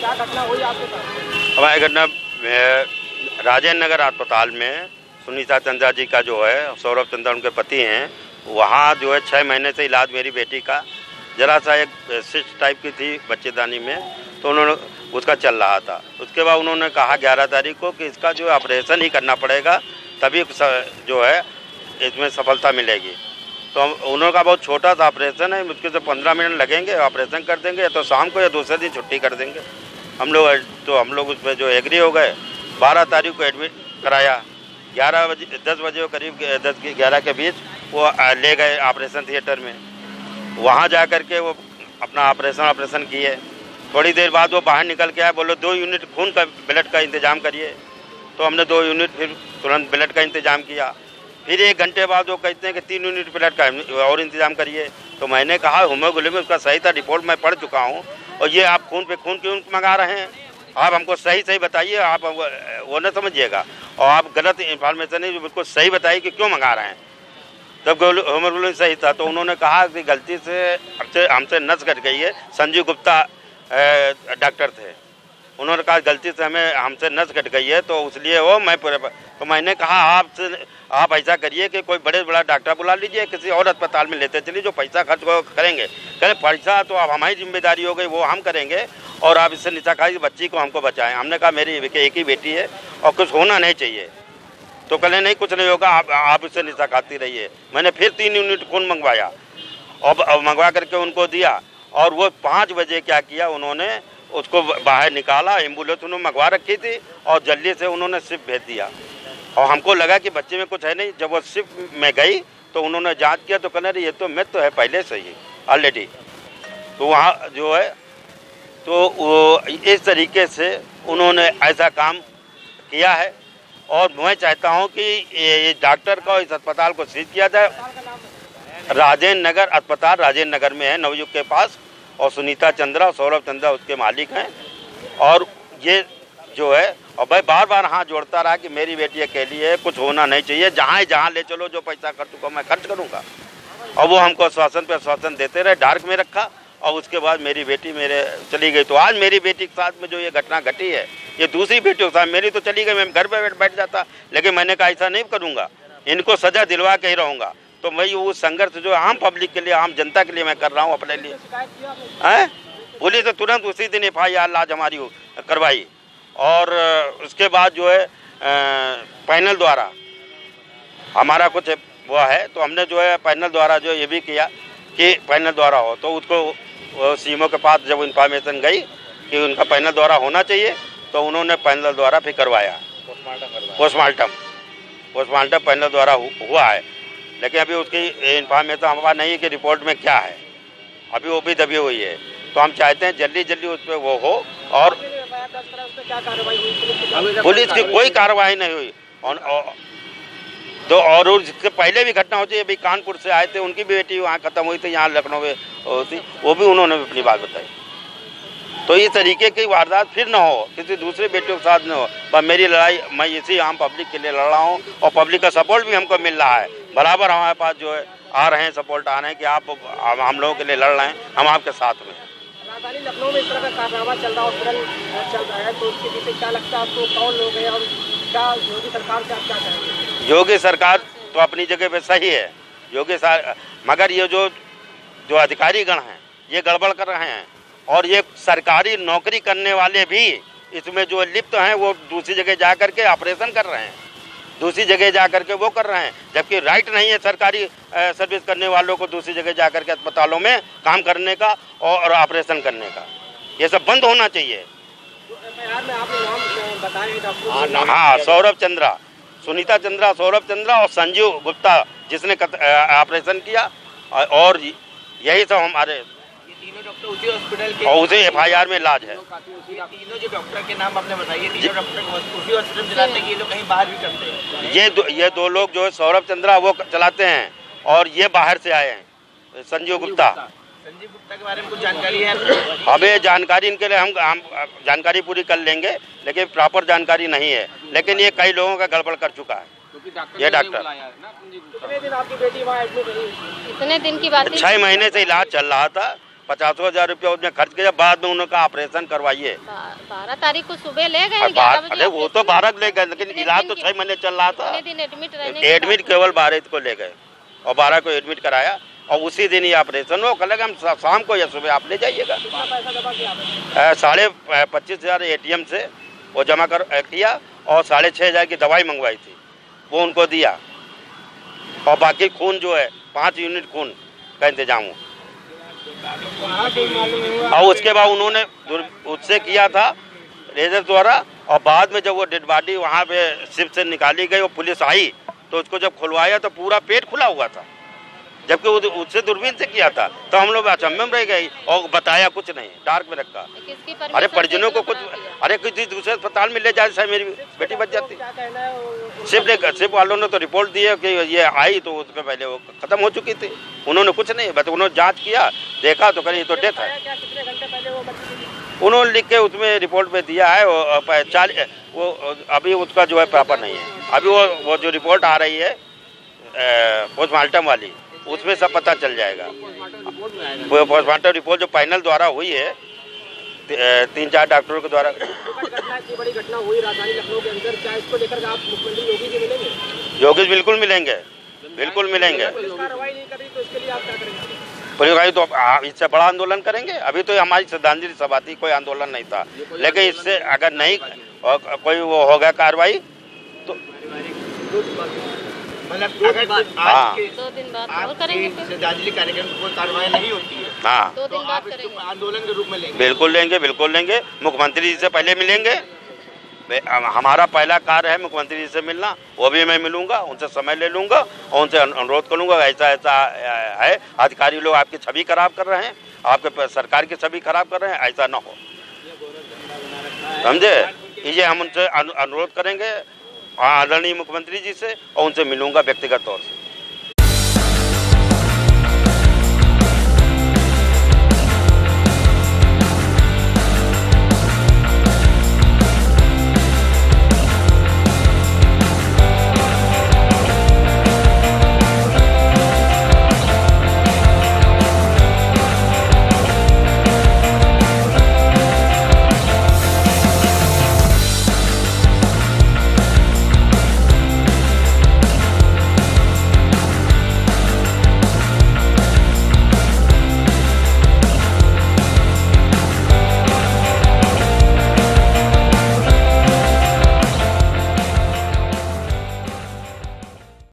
क्या घटना हुई आपके साथ? हमारी घटना राजेंद्र नगर अस्पताल में सुनीता चंद्रा जी का जो है, सौरभ चंद्रा उनके पति हैं, वहाँ जो है 6 महीने से इलाज मेरी बेटी का जरा सा एक सिस्ट टाइप की थी बच्चेदानी में, तो उन्होंने उसका चल रहा था। उसके बाद उन्होंने कहा 11 तारीख को कि इसका जो ऑपरेशन ही करना पड़ेगा, तभी जो है इसमें सफलता मिलेगी। तो उन्होंने कहा बहुत छोटा सा ऑपरेशन है, मुश्किल से 15 मिनट लगेंगे, ऑपरेशन कर देंगे, या तो शाम को या दूसरे दिन छुट्टी कर देंगे। हम लोग उस पर जो एग्री हो गए। 12 तारीख को एडमिट कराया, 10 बजे करीब 10-11 के बीच वो ले गए ऑपरेशन थिएटर में। वहाँ जा कर के वो अपना ऑपरेशन किए। थोड़ी देर बाद वो बाहर निकल के आए, बोलो 2 यूनिट खून का ब्लड का इंतज़ाम करिए। तो हमने 2 यूनिट फिर तुरंत ब्लड का इंतज़ाम किया। फिर 1 घंटे बाद वो कहते हैं कि 3 यूनिट ब्लड का और इंतज़ाम करिए। तो मैंने कहा हीमोग्लोबिन उसका सही था, रिपोर्ट मैं पढ़ चुका हूँ, और ये आप खून पे खून क्यों मंगा रहे हैं? आप हमको सही बताइए, आप वो न समझिएगा, और आप गलत इन्फॉर्मेशन है जो बिल्कुल सही बताइए कि क्यों मंगा रहे हैं। तब हीमोग्लोबिन सही था, तो उन्होंने कहा कि गलती से हमसे नस कट गई है। संजीव गुप्ता डॉक्टर थे, उन्होंने कहा गलती से हमसे नस कट गई है, तो इसलिए वो तो मैंने कहा आप ऐसा करिए कि कोई बड़ा डॉक्टर बुला लीजिए, किसी और अस्पताल में लेते चलिए जो पैसा खर्च करेंगे। कहे पैसा तो अब हमारी जिम्मेदारी हो गई, वो हम करेंगे, और आप इससे निशा खाई बच्ची को हमको बचाएं। हमने कहा मेरी एक ही बेटी है और कुछ होना नहीं चाहिए। तो कहले नहीं कुछ नहीं होगा, आप इससे निशा खाती रहिए। मैंने फिर 3 यूनिट खून मंगवाया और मंगवा करके उनको दिया, और वो 5 बजे क्या किया, उन्होंने उसको बाहर निकाला। एम्बुलेंस उन्होंने मंगवा रखी थी और जल्दी से उन्होंने शिफ्ट भेज दिया। और हमको लगा कि बच्चे में कुछ है नहीं। जब वो शिफ्ट में गई तो उन्होंने जांच किया, तो कहने ये तो मृत तो है पहले से ही ऑलरेडी। तो वहाँ जो है, तो वो इस तरीके से उन्होंने ऐसा काम किया है। और मैं चाहता हूँ कि ये डॉक्टर का इस अस्पताल को सीज किया जाए। राजेंद्र नगर अस्पताल राजेंद्र नगर में है, नवयुग के पास, और सुनीता चंद्रा, सौरभ चंद्रा उसके मालिक हैं। और ये जो है, और मैं बार हाथ जोड़ता रहा कि मेरी बेटी अकेली है, कुछ होना नहीं चाहिए, जहाँ ले चलो, जो पैसा खर्च को मैं खर्च करूँगा। और वो हमको आश्वासन पे आश्वासन देते रहे, डार्क में रखा, और उसके बाद मेरी बेटी मेरे चली गई। तो आज मेरी बेटी के साथ में जो ये घटना घटी है, ये दूसरी बेटी के साथ, मेरी तो चली गई, मैं घर पे बैठ जाता, लेकिन मैंने कहा ऐसा नहीं करूँगा, इनको सजा दिलवा के ही रहूँगा। तो मैं वो संघर्ष जो आम पब्लिक के लिए, आम जनता के लिए मैं कर रहा हूँ अपने लिए। पुलिस तो तुरंत उसी दिन FIR लाज हमारी करवाई, और उसके बाद जो है पैनल द्वारा हमारा कुछ वो है, तो हमने जो है पैनल द्वारा जो ये भी किया कि पैनल द्वारा हो। तो उसको सीएमओ के पास जब इन्फॉर्मेशन गई कि उनका पैनल द्वारा होना चाहिए, तो उन्होंने पैनल द्वारा फिर करवाया पोस्टमार्टम पैनल द्वारा हुआ है। लेकिन अभी उसकी इन्फॉर्मेशन हमारे पास नहीं है कि रिपोर्ट में क्या है, अभी वो भी दबी हुई है। तो हम चाहते हैं जल्दी उस पर वो हो। और पुलिस की कोई कार्रवाई नहीं हुई। और जिससे पहले भी घटना होती है, अभी कानपुर से आए थे, उनकी भी बेटी वहाँ खत्म हुई थी, यहाँ लखनऊ में होती, वो भी उन्होंने अपनी बात बताई। तो इस तरीके की वारदात फिर ना हो, किसी दूसरे बेटियों के साथ न हो। पर मेरी लड़ाई मैं इसी आम पब्लिक के लिए लड़ रहा हूँ, और पब्लिक का सपोर्ट भी हमको मिल रहा है। बराबर हमारे पास जो है आ रहे हैं, सपोर्ट आ रहे हैं कि आप हम लोगों के लिए लड़ रहे हैं, हम आपके साथ में हैं। राजधानी लखनऊ में इस तरह का कारनामा चल रहा है, तो उसके पीछे क्या लगता है आपको, कौन लोग हैं, और क्या योगी सरकार से आप क्या कहेंगे? योगी सरकार तो अपनी जगह पे सही है, मगर ये जो अधिकारी गण हैं ये गड़बड़ कर रहे हैं, और ये सरकारी नौकरी करने वाले भी इसमें जो लिप्त हैं, वो दूसरी जगह जा कर के ऑपरेशन कर रहे हैं, दूसरी जगह जा कर के वो कर रहे हैं, जबकि राइट नहीं है सरकारी सर्विस करने वालों को दूसरी जगह जा कर के अस्पतालों में काम करने का और ऑपरेशन करने का। ये सब बंद होना चाहिए। हाँ, सौरभ चंद्रा, सुनीता चंद्रा, सौरभ चंद्रा और संजीव गुप्ता जिसने ऑपरेशन किया, और यही सब हमारे तीनों डॉक्टर उसी हॉस्पिटल के, और उसी FIR में इलाज है। तीनों जो डॉक्टर के नाम आपने बताइए, तीनों डॉक्टर उसी हॉस्पिटल में चलाते हैं कि ये लोग कहीं बाहर भी करते हैं? ये दो लोग जो है, सौरभ चंद्रा वो चलाते हैं, और ये बाहर से आए हैं, संजीव गुप्ता के बारे में कुछ जानकारी है? हमें जानकारी इनके लिए हम जानकारी पूरी कर लेंगे, लेकिन प्रॉपर जानकारी नहीं है। लेकिन ये कई लोगों का गड़बड़ कर चुका है ये डॉक्टर। कितने दिन आपकी बेटी वहाँ एडमिट रही? इतने दिन की बात, 6 महीने से इलाज चल रहा था, 50,000 रुपया उसमें खर्च किया, बाद में उनका ऑपरेशन करवाइए। 12 तारीख को सुबह ले गए। अरे वो तो 12 ले गए, लेकिन इलाज तो 6 महीने चल रहा था। एडमिट केवल 12 को ले गए और 12 को एडमिट कराया और उसी दिन ही ऑपरेशन हो। कल हम शाम को या सुबह आप ले जाइएगा। 25,500 ATM से वो जमा कर किया और 6,500 की दवाई मंगवाई थी, वो उनको दिया और बाकी खून जो है 5 यूनिट खून का इंतजाम हो। और उसके बाद उन्होंने उससे किया था रेजर द्वारा, और बाद में जब वो डेड बॉडी वहाँ पे शिप से निकाली गई और पुलिस आई तो उसको जब खुलवाया तो पूरा पेट खुला हुआ था, जबकि उससे दूरबीन से किया था। तो हम लोग अचंभे में रह गए और बताया कुछ नहीं, डार्क में रखा। अरे परिजनों को कुछ, अरे किसी दूसरे अस्पताल में ले जाए, शायद मेरी बेटी बच जाती। शिप वालों ने तो रिपोर्ट दी है कि ये आई तो उसके पहले वो खत्म हो चुकी थी। उन्होंने कुछ नहीं, बस उन्होंने जांच किया, देखा तो कहीं तो डेथ है। उन्होंने लिख के उसमें रिपोर्ट में दिया है वो अभी उसका जो है प्रॉपर नहीं है। अभी वो जो रिपोर्ट आ रही है पोस्टमार्टम वाली, उसमें सब पता चल जाएगा। वो पोस्टमार्टम रिपोर्ट जो पैनल द्वारा हुई है 3-4 डॉक्टरों के द्वारा। बड़ी घटना हुई राजधानी लखनऊ के अंदर, क्या इसको लेकर आप मुख्यमंत्री योगी जी मिलेंगे? योगी बिल्कुल मिलेंगे, बिल्कुल मिलेंगे। कार्रवाई नहीं कर रही तो इसके लिए आप क्या करेंगे? पुलिस भाई तो इससे बड़ा आंदोलन करेंगे। अभी तो हमारी श्रद्धांजलि सभा थी, कोई आंदोलन नहीं था, लेकिन इससे अगर नहीं कोई वो होगा कार्रवाई तो मतलब अगर आज के 2 दिन बाद और करेंगे। श्रद्धांजलि कार्यक्रम कोई कार्रवाई नहीं होती है, हाँ, 2 दिन तो बाद आप करेंगे। इसको आंदोलन के रूप में लेंगे? बिल्कुल लेंगे, बिल्कुल लेंगे। मुख्यमंत्री जी से पहले मिलेंगे। हमारा पहला कार्य है मुख्यमंत्री जी से मिलना, वो भी मैं मिलूंगा, उनसे समय ले लूंगा और उनसे अनुरोध करूंगा ऐसा ऐसा है, अधिकारी लोग आपकी छवि खराब कर रहे हैं, आपके सरकार की छवि खराब कर रहे हैं, ऐसा ना हो, समझे। ये हम उनसे अनुरोध करेंगे आदरणीय मुख्यमंत्री जी से और उनसे मिलूंगा व्यक्तिगत तौर से।